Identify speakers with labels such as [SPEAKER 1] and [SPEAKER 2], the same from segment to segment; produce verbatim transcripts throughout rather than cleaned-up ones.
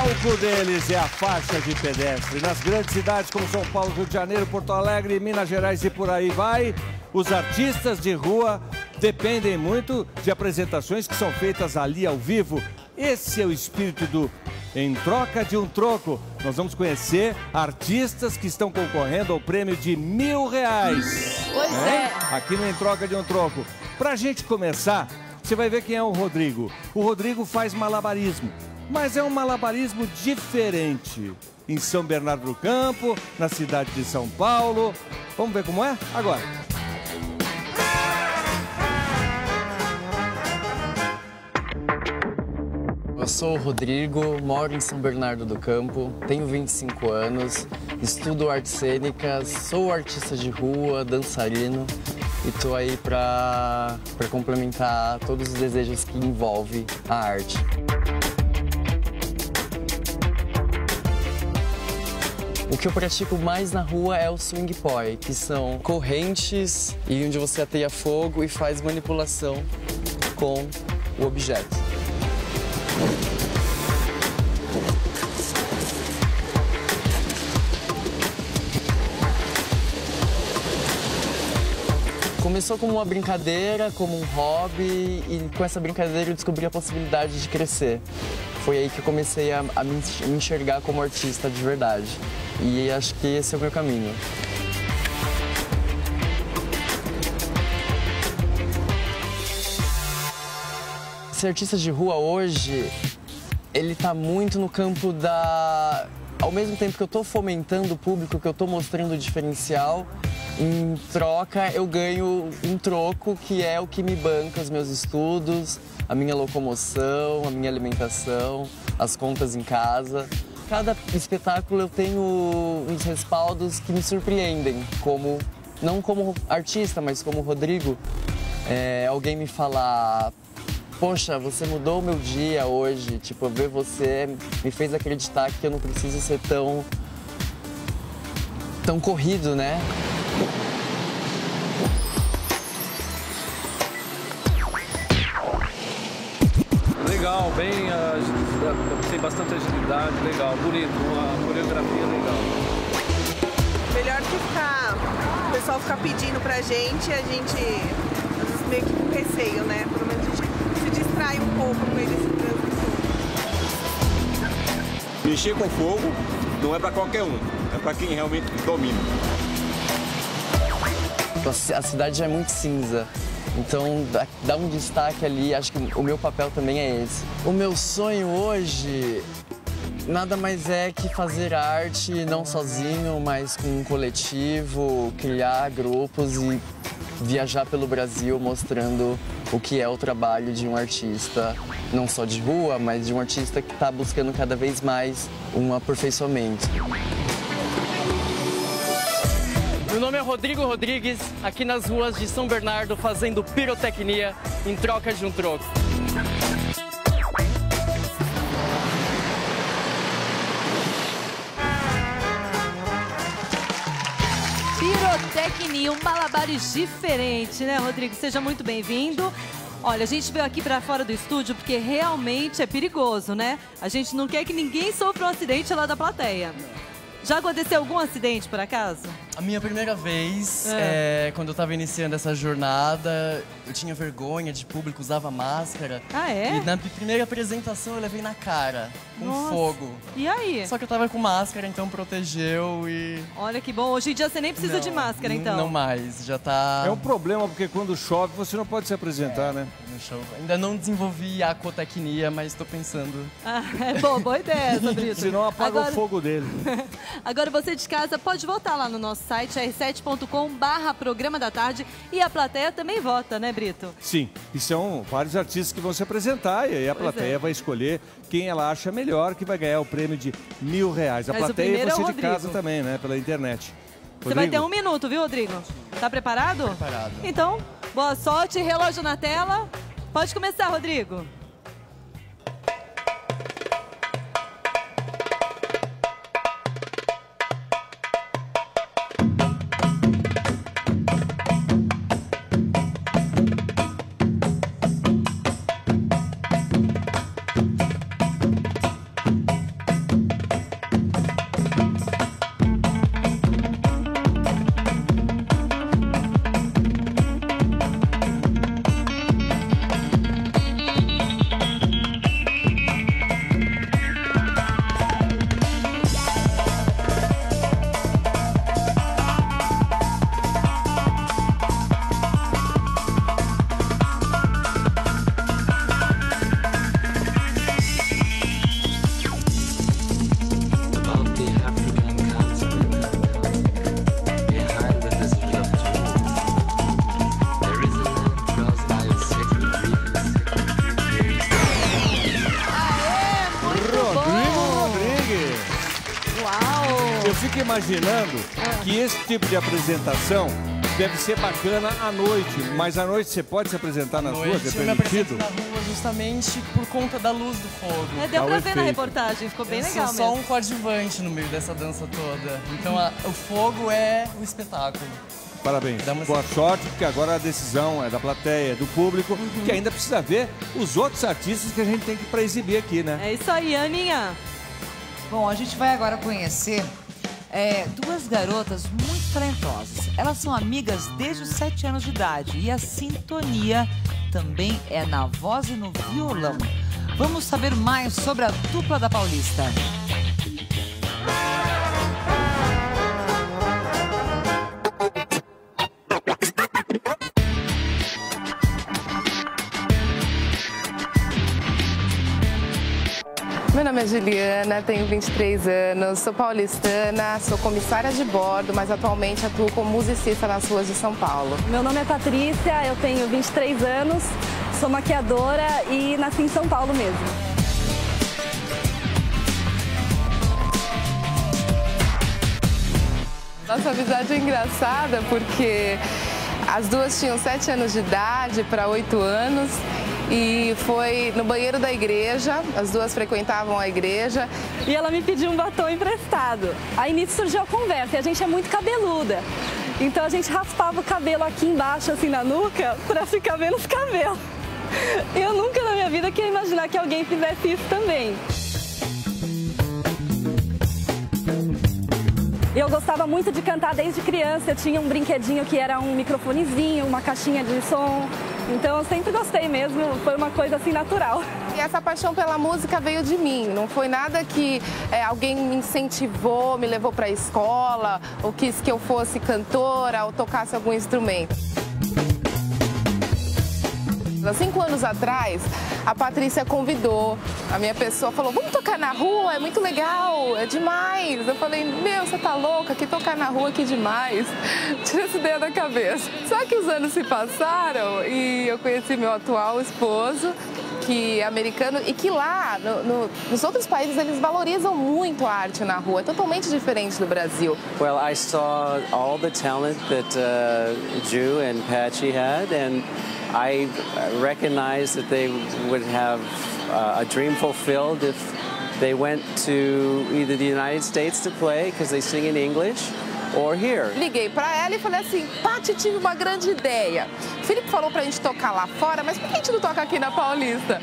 [SPEAKER 1] palco deles é a faixa de pedestre. Nas grandes cidades como São Paulo, Rio de Janeiro, Porto Alegre, Minas Gerais e por aí vai, os artistas de rua dependem muito de apresentações que são feitas ali ao vivo. Esse é o espírito do Em Troca de um Troco. Nós vamos conhecer artistas que estão concorrendo ao prêmio de mil reais.
[SPEAKER 2] Pois
[SPEAKER 1] né?
[SPEAKER 2] é.
[SPEAKER 1] Aqui no Em Troca de um Troco. Pra gente começar, você vai ver quem é o Rodrigo. O Rodrigo faz malabarismo, mas é um malabarismo diferente. Em São Bernardo do Campo, na cidade de São Paulo. Vamos ver como é? Agora.
[SPEAKER 3] Eu sou o Rodrigo, moro em São Bernardo do Campo, tenho vinte e cinco anos, estudo artes cênicas, sou artista de rua, dançarino e tô aí para para complementar todos os desejos que envolvem a arte. O que eu pratico mais na rua é o swing poi, que são correntes e onde você ateia fogo e faz manipulação com o objeto. Começou como uma brincadeira, como um hobby, e com essa brincadeira eu descobri a possibilidade de crescer. Foi aí que eu comecei a, a me enxergar como artista de verdade. E acho que esse é o meu caminho. Ser artista de rua hoje, ele tá muito no campo da... Ao mesmo tempo que eu tô fomentando o público, que eu tô mostrando o diferencial, em troca eu ganho um troco que é o que me banca os meus estudos, a minha locomoção, a minha alimentação, as contas em casa. Cada espetáculo eu tenho uns respaldos que me surpreendem, como, não como artista, mas como Rodrigo. É, alguém me falar: poxa, você mudou o meu dia hoje, tipo, ver você me fez acreditar que eu não preciso ser tão, tão corrido, né?
[SPEAKER 4] Legal, bem, uh, tem bastante agilidade, legal, bonito, uma coreografia legal.
[SPEAKER 5] Melhor que ficar, o pessoal ficar pedindo pra gente, a gente, às vezes meio que com receio, né? Pelo menos a gente se distrai um pouco no meio desse trânsito.
[SPEAKER 6] Mexer com fogo não é pra qualquer um, é pra quem realmente domina.
[SPEAKER 3] A cidade já é muito cinza. Então, dá um destaque ali, acho que o meu papel também é esse. O meu sonho hoje nada mais é que fazer arte, não sozinho, mas com um coletivo, criar grupos e viajar pelo Brasil mostrando o que é o trabalho de um artista, não só de rua, mas de um artista que está buscando cada vez mais um aperfeiçoamento.
[SPEAKER 7] Meu nome é Rodrigo Rodrigues, aqui nas ruas de São Bernardo, fazendo pirotecnia em troca de um troco.
[SPEAKER 2] Pirotecnia, um malabares diferente, né, Rodrigo? Seja muito bem-vindo. Olha, a gente veio aqui pra fora do estúdio porque realmente é perigoso, né? A gente não quer que ninguém sofra um acidente lá da plateia. Já aconteceu algum acidente, por acaso?
[SPEAKER 3] A minha primeira vez,
[SPEAKER 2] É.
[SPEAKER 3] é, quando eu estava iniciando essa jornada, eu tinha vergonha de público, usava máscara.
[SPEAKER 2] Ah, é?
[SPEAKER 3] E na primeira apresentação eu levei na cara, com
[SPEAKER 2] Nossa.
[SPEAKER 3] fogo.
[SPEAKER 2] E aí?
[SPEAKER 3] Só que eu tava com máscara, então protegeu e...
[SPEAKER 2] Olha que bom. Hoje em dia você nem precisa
[SPEAKER 3] Não,
[SPEAKER 2] de máscara,
[SPEAKER 3] n-
[SPEAKER 2] então.
[SPEAKER 3] Não mais, já tá...
[SPEAKER 1] É um problema, porque quando chove você não pode se apresentar, né?
[SPEAKER 3] no show. Ainda não desenvolvi a cotecnia, mas tô pensando.
[SPEAKER 2] Ah, é boa, boa ideia essa, Brito.
[SPEAKER 1] Senão apaga
[SPEAKER 2] Agora-
[SPEAKER 1] o fogo dele.
[SPEAKER 2] Agora você de casa pode votar lá no nosso site, r sete ponto com barra programa da tarde, e a plateia também vota, né, Brito?
[SPEAKER 1] Sim, e são vários artistas que vão se apresentar e aí a
[SPEAKER 2] Pois
[SPEAKER 1] plateia
[SPEAKER 2] é.
[SPEAKER 1] vai escolher quem ela acha melhor que vai ganhar o prêmio de mil reais. A
[SPEAKER 2] Mas o
[SPEAKER 1] plateia e
[SPEAKER 2] primeiro é o
[SPEAKER 1] você de
[SPEAKER 2] Rodrigo.
[SPEAKER 1] casa também, né? Pela internet.
[SPEAKER 2] Você vai ter
[SPEAKER 1] Rodrigo?
[SPEAKER 2] um minuto, viu, Rodrigo? Tá preparado?
[SPEAKER 3] Preparado.
[SPEAKER 2] Então, boa sorte, relógio na tela. Pode começar, Rodrigo.
[SPEAKER 1] Eu fico imaginando que esse tipo de apresentação deve ser bacana à noite, mas à noite você pode se apresentar nas ruas, é
[SPEAKER 3] Eu me apresento
[SPEAKER 1] permitido?
[SPEAKER 3] na rua justamente por conta da luz do fogo.
[SPEAKER 2] É, deu
[SPEAKER 1] Dá
[SPEAKER 2] pra
[SPEAKER 1] o
[SPEAKER 2] ver na
[SPEAKER 1] efeito.
[SPEAKER 2] reportagem, ficou bem
[SPEAKER 3] Eu
[SPEAKER 2] legal
[SPEAKER 3] sou só
[SPEAKER 2] mesmo.
[SPEAKER 3] um coadjuvante no meio dessa dança toda. Então a- o fogo é o espetáculo.
[SPEAKER 1] Parabéns.
[SPEAKER 3] Dá uma-
[SPEAKER 1] Boa sorte, porque agora a decisão é da plateia, é do público, que ainda precisa ver os outros artistas que a gente tem que pra exibir aqui, né?
[SPEAKER 2] É isso aí, Aninha.
[SPEAKER 8] Bom, a gente vai agora conhecer é, duas garotas muito talentosas. Elas são amigas desde os sete anos de idade e a sintonia também é na voz e no violão. Vamos saber mais sobre a dupla da Paulista.
[SPEAKER 9] Meu nome é Juliana, tenho vinte e três anos, sou paulistana, sou comissária de bordo, mas atualmente atuo como musicista nas ruas de São Paulo.
[SPEAKER 10] Meu nome é Patrícia, eu tenho vinte e três anos, sou maquiadora e nasci em São Paulo mesmo.
[SPEAKER 9] Nossa amizade é engraçada porque as duas tinham sete anos de idade para oito anos e foi no banheiro da igreja, as duas frequentavam a igreja.
[SPEAKER 10] E ela me pediu um batom emprestado. Aí nisso surgiu a conversa e a gente é muito cabeluda. Então a gente raspava o cabelo aqui embaixo, assim na nuca, para ficar menos cabelo. Eu nunca na minha vida queria imaginar que alguém fizesse isso também. Eu gostava muito de cantar desde criança, eu tinha um brinquedinho que era um microfonezinho, uma caixinha de som, então eu sempre gostei mesmo, foi uma coisa assim natural.
[SPEAKER 9] E essa paixão pela música veio de mim, não foi nada que é, alguém me incentivou, me levou para a escola, ou quis que eu fosse cantora ou tocasse algum instrumento. Há cinco anos atrás, a Patrícia convidou, a minha pessoa falou, vamos tocar na rua, é muito legal, é demais. Eu falei, meu, você tá louca, que tocar na rua que demais. Tira essa ideia da cabeça. Só que os anos se passaram e eu conheci meu atual esposo, que é americano, e que lá, no, no, nos outros países, eles valorizam muito a arte na rua, é totalmente diferente do Brasil.
[SPEAKER 11] Well, I saw all the talent that uh, Ju and Patchy had, and I recognized that they would have uh, a dream fulfilled if they went to either the United States to play, because they sing in English, or here.
[SPEAKER 9] Liguei pra ela e falei assim, Paty, tive uma grande ideia. O Felipe falou pra gente tocar lá fora, mas por que a gente não toca aqui na Paulista?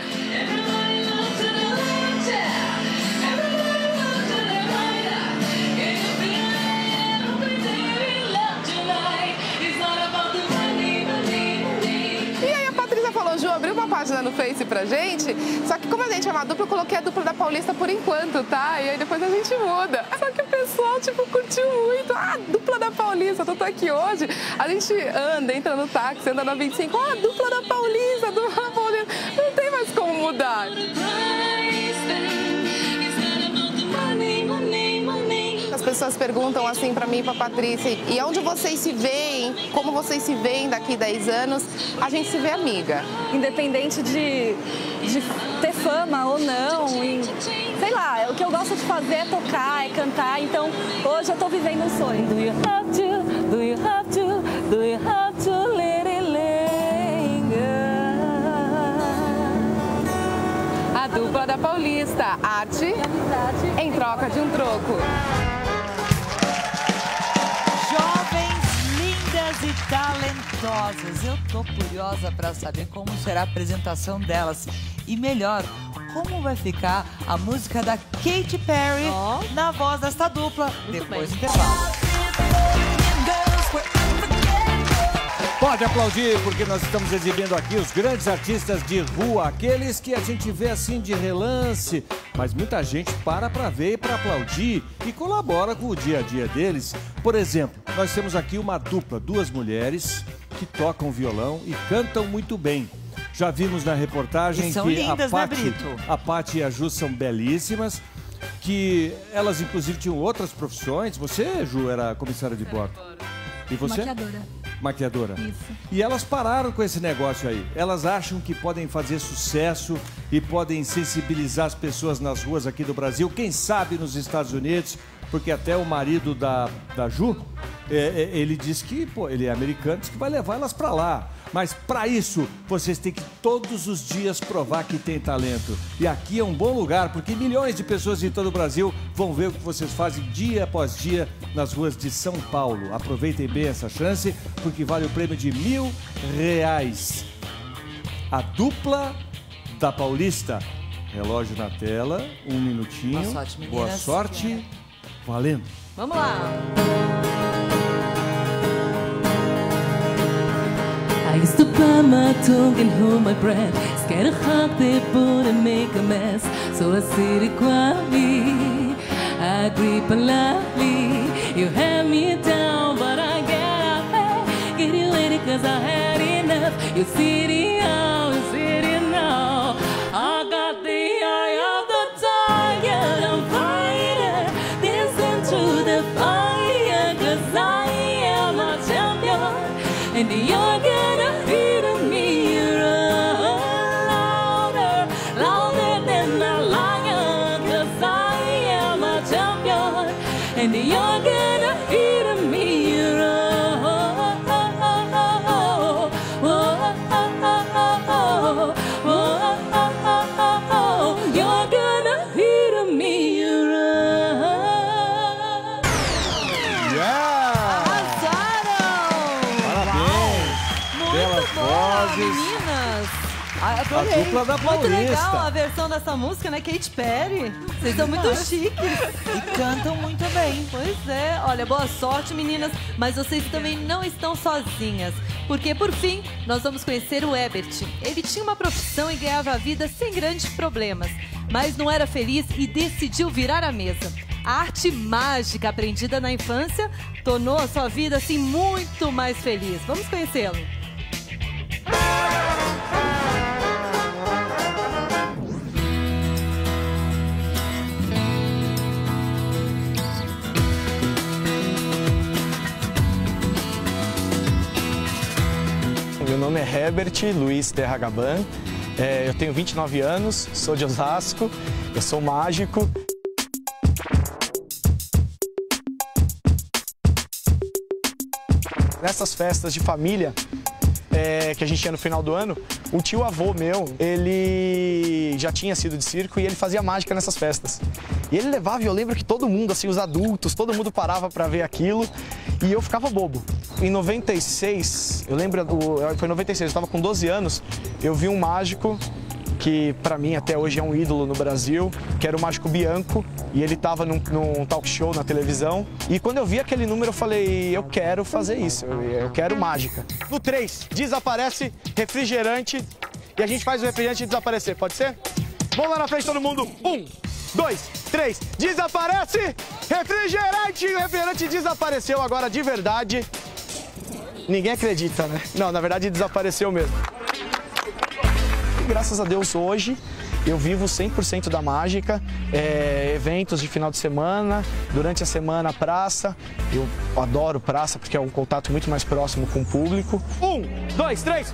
[SPEAKER 9] Falou, Ju, abriu uma página no Face pra gente, só que como a gente é uma dupla, eu coloquei a dupla da Paulista por enquanto, tá? E aí depois a gente muda. Só que o pessoal, tipo, curtiu muito. Ah, dupla da Paulista, eu tô aqui hoje. A gente anda, entra no táxi, anda na vinte e cinco, ah, dupla da Paulista, dupla da Paulista. Não tem mais como mudar. As pessoas perguntam assim pra mim e pra Patrícia, e onde vocês se veem, como vocês se veem daqui dez anos, a gente se vê amiga.
[SPEAKER 10] Independente de, de ter fama ou não, e, sei lá, o que eu gosto de fazer é tocar, é cantar, então hoje eu tô vivendo um sonho. Do you have to, do you have to, do you have to let it linger?
[SPEAKER 9] A dupla da Paulista, arte em troca de um troco.
[SPEAKER 8] E talentosas. Eu tô curiosa para saber como será a apresentação delas. E melhor, como vai ficar a música da Katy Perry oh. na voz desta dupla. Muito depois do intervalo.
[SPEAKER 1] Pode aplaudir, porque nós estamos exibindo aqui os grandes artistas de rua, aqueles que a gente vê assim de relance, mas muita gente para para ver e para aplaudir e colabora com o dia a dia deles. Por exemplo, nós temos aqui uma dupla, duas mulheres que tocam violão e cantam muito bem. Já vimos na reportagem
[SPEAKER 8] são
[SPEAKER 1] que
[SPEAKER 8] lindas,
[SPEAKER 1] a Paty,
[SPEAKER 8] né, Brito?
[SPEAKER 1] a Paty e a Ju são belíssimas, que elas inclusive tinham outras profissões. Você, Ju, era comissária de bordo. E você?
[SPEAKER 10] Maquiadora.
[SPEAKER 1] Maquiadora.
[SPEAKER 10] Isso.
[SPEAKER 1] E elas pararam com esse negócio aí. Elas acham que podem fazer sucesso e podem sensibilizar as pessoas nas ruas aqui do Brasil, quem sabe nos Estados Unidos, porque até o marido da, da Ju, é, é, ele diz que, pô, ele é americano, diz que vai levar elas pra lá. Mas para isso, vocês têm que todos os dias provar que tem talento. E aqui é um bom lugar, porque milhões de pessoas em todo o Brasil vão ver o que vocês fazem dia após dia nas ruas de São Paulo. Aproveitem bem essa chance, porque vale o prêmio de mil reais. A dupla da Paulista. Relógio na tela, um minutinho.
[SPEAKER 8] Boa sorte, meninas.
[SPEAKER 1] Boa sorte. Valendo.
[SPEAKER 2] Vamos lá.
[SPEAKER 12] I used to bite my tongue and hold my breath, scared of how they wouldn't make a mess. So I sit it quietly, I grip politely. You had me down, but I get up, get you ready, cause I had enough. You sitting out, you sitting now. I got the eye of the tiger, I'm fighter, dancing through the fire, cause I am a champion, and you're gonna hear me roar louder, louder than a lion, cause I am a champion, and you're gonna hear me roar. You're gonna hear me roar.
[SPEAKER 1] Belas vozes.
[SPEAKER 2] Meninas! Ah,
[SPEAKER 1] A dupla da
[SPEAKER 2] Muito
[SPEAKER 1] Paulista.
[SPEAKER 2] legal a versão dessa música, né? Katy Perry. Vocês são muito chiques.
[SPEAKER 8] E cantam muito bem.
[SPEAKER 2] Pois é. Olha, boa sorte, meninas. Mas vocês também não estão sozinhas. Porque, por fim, nós vamos conhecer o Ebert. Ele tinha uma profissão e ganhava a vida sem grandes problemas. Mas não era feliz e decidiu virar a mesa. A arte mágica aprendida na infância tornou a sua vida, assim, muito mais feliz. Vamos conhecê-lo.
[SPEAKER 13] Meu nome é Herbert Luiz Terra Gaban, é, eu tenho vinte e nove anos, sou de Osasco, eu sou mágico. Nessas festas de família é, que a gente tinha no final do ano, o tio avô meu, ele já tinha sido de circo e ele fazia mágica nessas festas. E ele levava, e eu lembro que todo mundo, assim, os adultos, todo mundo parava para ver aquilo e eu ficava bobo. Em noventa e seis, eu lembro, foi em noventa e seis, eu estava com doze anos, eu vi um mágico que para mim até hoje é um ídolo no Brasil, que era o Mágico Bianco, e ele estava num, num talk show na televisão. E quando eu vi aquele número, eu falei, eu quero fazer isso, eu, eu quero mágica. No três, desaparece refrigerante, e a gente faz o refrigerante desaparecer, pode ser? Vamos lá na frente todo mundo, um, dois, três, desaparece refrigerante, o refrigerante desapareceu agora de verdade. Ninguém acredita, né? Não, na verdade desapareceu mesmo. Graças a Deus hoje eu vivo cem por cento da mágica, é, eventos de final de semana, durante a semana praça, eu adoro praça porque é um contato muito mais próximo com o público. Um, dois, três,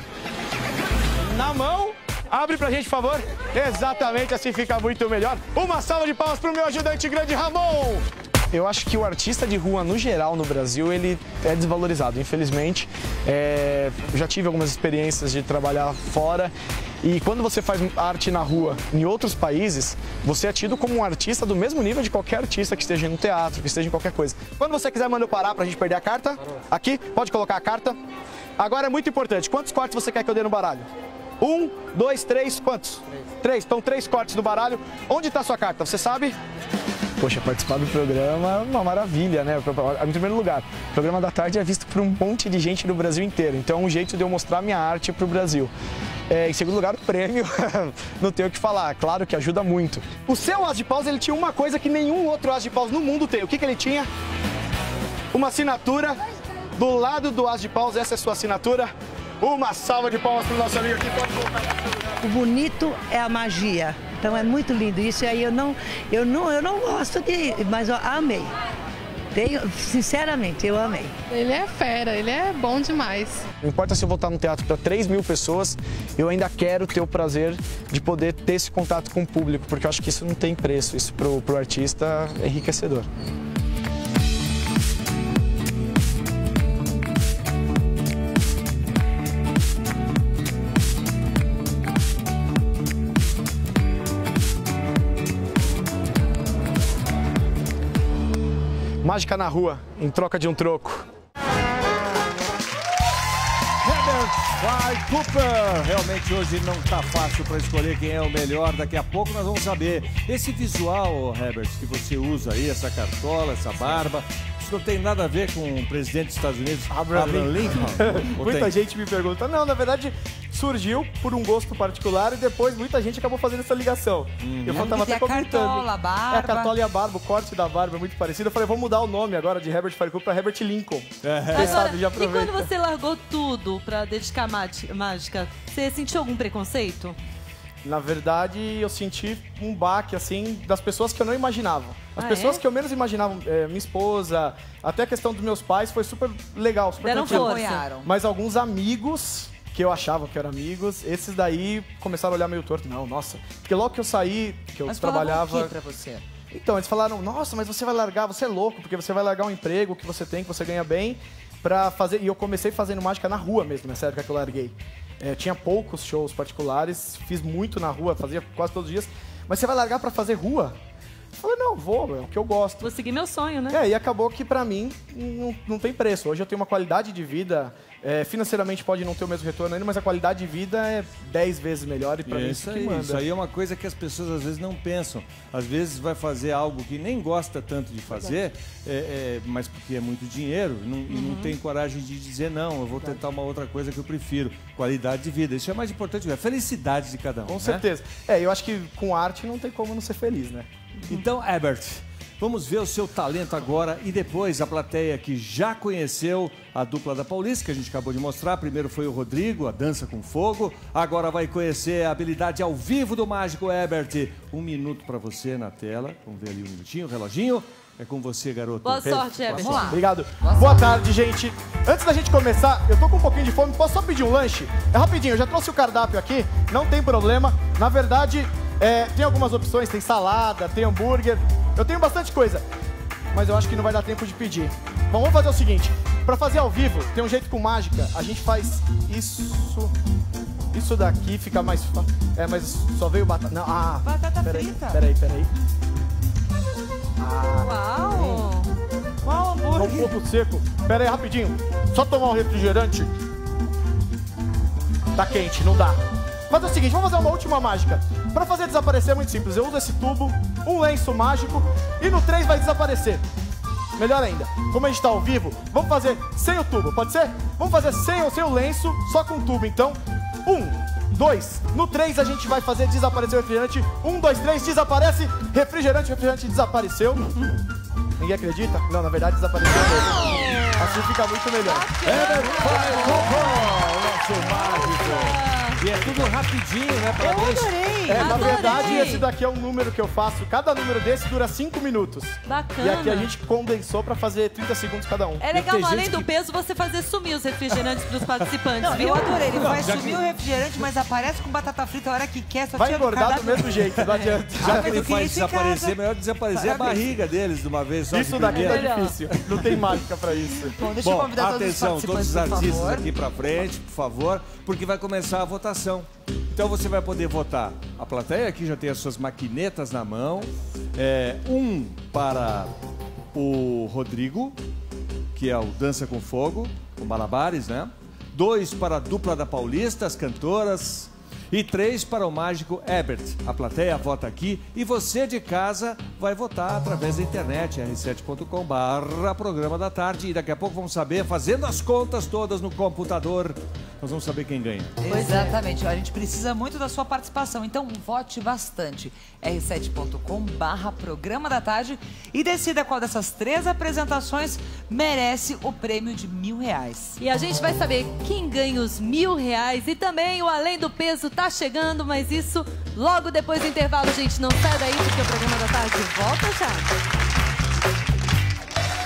[SPEAKER 13] na mão, abre pra gente, por favor, exatamente, assim fica muito melhor. Uma salva de palmas pro meu ajudante grande Ramon! Eu acho que o artista de rua, no geral, no Brasil, ele é desvalorizado, infelizmente. É, eu já tive algumas experiências de trabalhar fora e quando você faz arte na rua em outros países, você é tido como um artista do mesmo nível de qualquer artista que esteja no teatro, que esteja em qualquer coisa. Quando você quiser, manda eu parar pra gente perder a carta. Aqui, pode colocar a carta. Agora é muito importante, quantos cortes você quer que eu dê no baralho? Um, dois, três, quantos? Três. Três, então três cortes no baralho. Onde está a sua carta, você sabe? Poxa, participar do programa é uma maravilha, né? Em primeiro lugar, o programa da tarde é visto por um monte de gente do Brasil inteiro, então é um jeito de eu mostrar minha arte para o Brasil. É, em segundo lugar, o prêmio, não tenho o que falar, claro que ajuda muito. O seu As de Paus, ele tinha uma coisa que nenhum outro As de Paus no mundo tem. O que, que ele tinha? Uma assinatura do lado do As de Paus, essa é a sua assinatura. Uma salva de palmas para o nosso amigo aqui, pode voltar.
[SPEAKER 14] O bonito é a magia. Então é muito lindo isso, e aí eu não, eu não, eu não gosto de, mas eu amei. Tenho, sinceramente, eu amei.
[SPEAKER 9] Ele é fera, ele é bom demais.
[SPEAKER 13] Não importa se eu vou estar no teatro para três mil pessoas, eu ainda quero ter o prazer de poder ter esse contato com o público, porque eu acho que isso não tem preço, isso pro, pro artista é enriquecedor. Mágica na rua, em troca de um troco.
[SPEAKER 1] Herbert Fry Cooper. Realmente hoje não tá fácil para escolher quem é o melhor. Daqui a pouco nós vamos saber. Esse visual, Herbert, que você usa aí, essa cartola, essa barba, isso não tem nada a ver com o presidente dos Estados Unidos,
[SPEAKER 15] Abraham,
[SPEAKER 1] Abraham Lincoln?
[SPEAKER 15] Muita
[SPEAKER 1] tem?
[SPEAKER 15] gente me pergunta. Não, na verdade, surgiu por um gosto particular e depois muita gente acabou fazendo essa ligação.
[SPEAKER 1] Hum.
[SPEAKER 15] Eu tava até
[SPEAKER 8] a
[SPEAKER 15] comentando.
[SPEAKER 8] cartola, a barba.
[SPEAKER 15] É, a cartola e a barba, o corte da barba é muito parecido. Eu falei, vou mudar o nome agora de Herbert Fry Cooper para Herbert Lincoln.
[SPEAKER 1] É.
[SPEAKER 15] Quem sabe, já
[SPEAKER 2] e
[SPEAKER 15] aproveita.
[SPEAKER 2] quando você largou tudo pra dedicar a mágica, você sentiu algum preconceito?
[SPEAKER 15] Na verdade, eu senti um baque, assim, das pessoas que eu não imaginava. As
[SPEAKER 2] Ah,
[SPEAKER 15] pessoas
[SPEAKER 2] é?
[SPEAKER 15] que eu menos imaginava, é, minha esposa, até a questão dos meus pais, foi super legal, super
[SPEAKER 2] Deram
[SPEAKER 15] tranquilo.
[SPEAKER 2] força.
[SPEAKER 15] Mas alguns amigos que eu achava que eram amigos, esses daí começaram a olhar meio torto. Não, nossa. Porque logo que eu saí, que eu
[SPEAKER 8] Mas falavam
[SPEAKER 15] trabalhava...
[SPEAKER 8] o que pra você?
[SPEAKER 15] Então, eles falaram, nossa, mas você vai largar, você é louco, porque você vai largar um emprego que você tem, que você ganha bem, pra fazer... E eu comecei fazendo mágica na rua mesmo, nessa época que eu larguei. É, tinha poucos shows particulares, fiz muito na rua, fazia quase todos os dias. Mas você vai largar pra fazer rua? Eu falei, não, vou, é o que eu gosto.
[SPEAKER 2] Vou seguir meu sonho, né?
[SPEAKER 15] É, e acabou que pra mim não, não tem preço. Hoje eu tenho uma qualidade de vida, é, financeiramente pode não ter o mesmo retorno ainda, mas a qualidade de vida é dez vezes melhor e pra mim
[SPEAKER 1] Isso
[SPEAKER 15] isso que
[SPEAKER 1] aí,
[SPEAKER 15] manda.
[SPEAKER 1] isso aí é uma coisa que as pessoas às vezes não pensam. Às vezes vai fazer algo que nem gosta tanto de fazer, é, é, mas porque é muito dinheiro não, e não tem coragem de dizer não, eu vou tentar uma outra coisa que eu prefiro. Qualidade de vida, isso é mais importante, é a felicidade de cada um.
[SPEAKER 15] Com
[SPEAKER 1] né?
[SPEAKER 15] certeza. É, eu acho que com arte não tem como não ser feliz, né?
[SPEAKER 1] Então, Herbert, vamos ver o seu talento agora e depois a plateia que já conheceu a dupla da Paulista, que a gente acabou de mostrar. Primeiro foi o Rodrigo, a dança com fogo. Agora vai conhecer a habilidade ao vivo do mágico Herbert. Um minuto para você na tela. Vamos ver ali um minutinho, o reloginho. É com você, garoto.
[SPEAKER 2] Boa sorte, Herbert.
[SPEAKER 8] Vamos lá.
[SPEAKER 15] Obrigado. Boa tarde, gente. Antes da gente começar, eu tô com um pouquinho de fome. Posso só pedir um lanche? É rapidinho, eu já trouxe o cardápio aqui, não tem problema. Na verdade, é, tem algumas opções, tem salada, tem hambúrguer. Eu tenho bastante coisa, mas eu acho que não vai dar tempo de pedir. Bom, vamos fazer o seguinte. Pra fazer ao vivo, tem um jeito com mágica. A gente faz isso... Isso daqui fica mais fácil. É, mas só veio batata... Não, ah,
[SPEAKER 8] Batata
[SPEAKER 15] peraí,
[SPEAKER 8] frita.
[SPEAKER 15] peraí, peraí.
[SPEAKER 2] Uau!
[SPEAKER 8] Qual
[SPEAKER 15] Tá um
[SPEAKER 8] hambúrguer?
[SPEAKER 15] pouco seco. Pera aí, rapidinho. Só tomar um refrigerante. Tá quente, não dá. Mas é o seguinte, vamos fazer uma última mágica. Pra fazer desaparecer é muito simples. Eu uso esse tubo, um lenço mágico e no três vai desaparecer. Melhor ainda, como a gente tá ao vivo, vamos fazer sem o tubo, pode ser? Vamos fazer sem, sem o lenço, só com o tubo. Então, um, dois. No três a gente vai fazer desaparecer o refrigerante. Um, dois, três, desaparece. Refrigerante, refrigerante desapareceu. Ninguém acredita? Não, na verdade desapareceu mesmo. Assim fica muito melhor.
[SPEAKER 1] Herbert Fry Cooper, o nosso mágico. E é tudo rapidinho, né?
[SPEAKER 8] Eu adorei.
[SPEAKER 15] É, na
[SPEAKER 2] Adorei.
[SPEAKER 15] verdade, esse daqui é um número que eu faço. Cada número desse dura cinco minutos.
[SPEAKER 2] Bacana.
[SPEAKER 15] E aqui a gente condensou pra fazer trinta segundos cada um.
[SPEAKER 2] É legal,
[SPEAKER 1] tem
[SPEAKER 2] além
[SPEAKER 1] gente
[SPEAKER 2] do
[SPEAKER 1] que-
[SPEAKER 2] peso, você fazer sumir os refrigerantes pros participantes,
[SPEAKER 8] Não,
[SPEAKER 2] viu?
[SPEAKER 8] eu adorei. Ele
[SPEAKER 1] Não,
[SPEAKER 8] vai
[SPEAKER 1] já
[SPEAKER 8] sumir
[SPEAKER 1] que-
[SPEAKER 8] o refrigerante, mas aparece com batata frita a hora que quer. Só
[SPEAKER 15] Vai
[SPEAKER 8] tira no
[SPEAKER 15] engordar do
[SPEAKER 8] cardápio.
[SPEAKER 15] mesmo jeito, não adianta.
[SPEAKER 1] Já
[SPEAKER 8] mas
[SPEAKER 1] que ele
[SPEAKER 8] eu queria
[SPEAKER 1] faz
[SPEAKER 8] isso em
[SPEAKER 1] desaparecer,
[SPEAKER 8] casa.
[SPEAKER 1] melhor desaparecer a
[SPEAKER 8] Parabéns.
[SPEAKER 1] barriga deles de uma vez só.
[SPEAKER 15] Isso
[SPEAKER 1] de
[SPEAKER 15] daqui tá
[SPEAKER 1] primeira.
[SPEAKER 2] Melhor.
[SPEAKER 15] difícil. Não tem mágica pra isso.
[SPEAKER 8] Bom, deixa eu
[SPEAKER 1] Bom,
[SPEAKER 8] convidar todos
[SPEAKER 1] atenção,
[SPEAKER 8] os
[SPEAKER 1] todos os
[SPEAKER 8] participantes, por
[SPEAKER 1] artistas
[SPEAKER 8] favor.
[SPEAKER 1] aqui pra frente, por favor, porque vai começar a votação. Então você vai poder votar. A plateia aqui já tem as suas maquinetas na mão. É, um para o Rodrigo, que é o Dança com Fogo, o Malabares, né? Dois para a dupla da Paulista, as cantoras. E três para o mágico Herbert. A plateia vota aqui e você de casa vai votar através da internet, r sete ponto com barra programa da tarde. E daqui a pouco vamos saber, fazendo as contas todas no computador, nós vamos saber quem ganha.
[SPEAKER 8] Exatamente. A gente precisa muito da sua participação. Então, vote bastante. r sete ponto com barra programa da tarde e decida qual dessas três apresentações merece o prêmio de mil reais.
[SPEAKER 2] E a gente vai saber quem ganha os mil reais e também o Além do Peso tá chegando, mas isso logo depois do intervalo, gente. Não sai daí porque o programa da tarde volta já.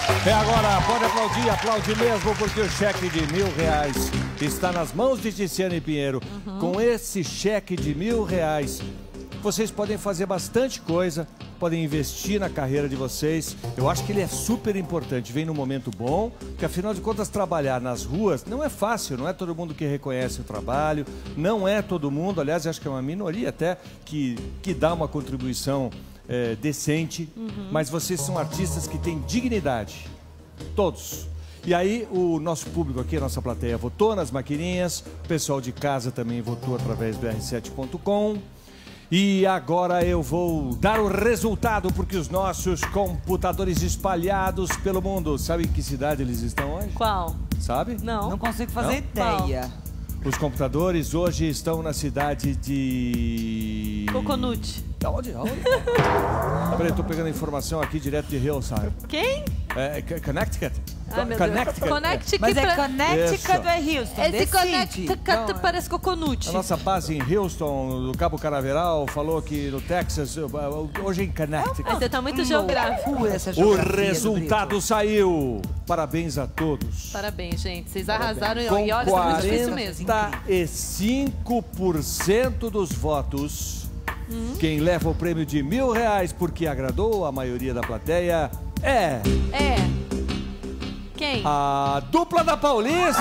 [SPEAKER 1] É agora, pode aplaudir, aplaude mesmo, porque o cheque de mil reais está nas mãos de Tiziane Pinheiro. Uhum. Com esse cheque de mil reais, vocês podem fazer bastante coisa, podem investir na carreira de vocês. Eu acho que ele é super importante, vem num momento bom, porque afinal de contas trabalhar nas ruas não é fácil, não é todo mundo que reconhece o trabalho, não é todo mundo, aliás, acho que é uma minoria até que, que dá uma contribuição é, decente, uhum. Mas vocês são artistas que têm dignidade, todos. E aí o nosso público aqui, a nossa plateia votou nas maquininhas, o pessoal de casa também votou através do R sete ponto com. E agora eu vou dar o resultado, porque os nossos computadores espalhados pelo mundo, sabe em que cidade eles estão hoje?
[SPEAKER 2] Qual?
[SPEAKER 1] Sabe?
[SPEAKER 2] Não.
[SPEAKER 8] Não consigo fazer
[SPEAKER 1] Não?
[SPEAKER 8] ideia.
[SPEAKER 1] Os computadores hoje estão na cidade de...
[SPEAKER 2] Coconut.
[SPEAKER 1] Da onde? Aonde? Peraí, eu tô pegando a informação aqui direto de Hillside.
[SPEAKER 2] Quem?
[SPEAKER 1] É, Connecticut.
[SPEAKER 2] Ai, meu
[SPEAKER 1] Connecticut.
[SPEAKER 2] Deus. Connecticut.
[SPEAKER 8] Mas é
[SPEAKER 2] pra...
[SPEAKER 8] Connecticut ou é Houston?
[SPEAKER 2] Esse
[SPEAKER 8] Decide.
[SPEAKER 2] Connecticut
[SPEAKER 1] Não,
[SPEAKER 2] parece Coconut.
[SPEAKER 1] A nossa base em Houston, do Cabo Canaveral, falou que no Texas, hoje em Connecticut.
[SPEAKER 2] Mas você tá muito geográfico.
[SPEAKER 8] Essa
[SPEAKER 1] O
[SPEAKER 8] geografia
[SPEAKER 1] resultado saiu. Parabéns a todos.
[SPEAKER 2] Parabéns, gente. Vocês arrasaram.
[SPEAKER 1] Com
[SPEAKER 2] E olha, foi muito difícil mesmo.
[SPEAKER 1] quarenta e cinco por cento dos votos, hum? Quem leva o prêmio de mil reais porque agradou a maioria da plateia é...
[SPEAKER 2] É. Quem?
[SPEAKER 1] A dupla da Paulista!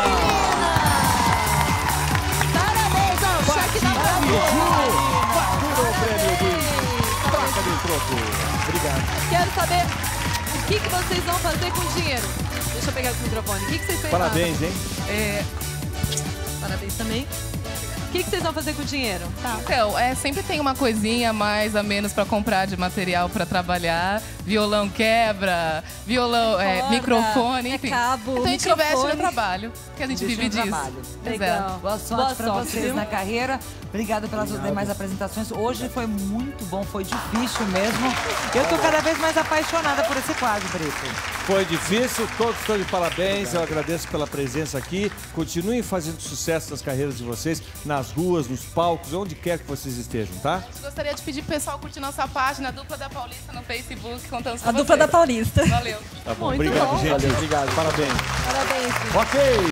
[SPEAKER 2] Parabéns ao cheque da Paulista!
[SPEAKER 1] Faturou o prêmio de troca de troco. Obrigado.
[SPEAKER 2] Quero saber o que, que vocês vão fazer com o dinheiro. Deixa eu pegar esse microfone. O que, que vocês fez?
[SPEAKER 1] Parabéns, hein?
[SPEAKER 2] É... Parabéns também. O que, que vocês vão fazer com o dinheiro?
[SPEAKER 9] Tá. Então, é, sempre tem uma coisinha mais a menos para comprar de material para trabalhar. Violão quebra, violão, é,
[SPEAKER 2] Corda,
[SPEAKER 9] microfone,
[SPEAKER 2] é
[SPEAKER 9] enfim.
[SPEAKER 2] cabo,
[SPEAKER 9] então a gente
[SPEAKER 2] microfone.
[SPEAKER 9] investe no trabalho, que a gente
[SPEAKER 8] Investe
[SPEAKER 9] vive
[SPEAKER 8] no
[SPEAKER 9] disso.
[SPEAKER 8] trabalho.
[SPEAKER 9] Legal.
[SPEAKER 8] Boa sorte
[SPEAKER 2] Boa
[SPEAKER 8] para
[SPEAKER 2] sorte,
[SPEAKER 8] vocês
[SPEAKER 2] viu?
[SPEAKER 8] na carreira. Obrigada pelas
[SPEAKER 1] Obrigado.
[SPEAKER 8] demais apresentações. Hoje foi muito bom, foi difícil mesmo. Eu tô cada vez mais apaixonada por esse quadro, Brito.
[SPEAKER 1] Foi difícil, todos estão de parabéns. Eu agradeço pela presença aqui. Continuem fazendo sucesso nas carreiras de vocês, nas ruas, nos palcos, onde quer que vocês estejam, tá?
[SPEAKER 9] Gostaria de pedir pro pessoal curtir nossa página, a Dupla da Paulista, no Facebook, contando com
[SPEAKER 10] A dupla da Paulista.
[SPEAKER 9] Valeu.
[SPEAKER 1] Tá bom,
[SPEAKER 2] Muito
[SPEAKER 1] obrigado,
[SPEAKER 2] bom.
[SPEAKER 1] gente.
[SPEAKER 13] Valeu, obrigado.
[SPEAKER 1] Parabéns.
[SPEAKER 2] Parabéns.
[SPEAKER 1] Ok.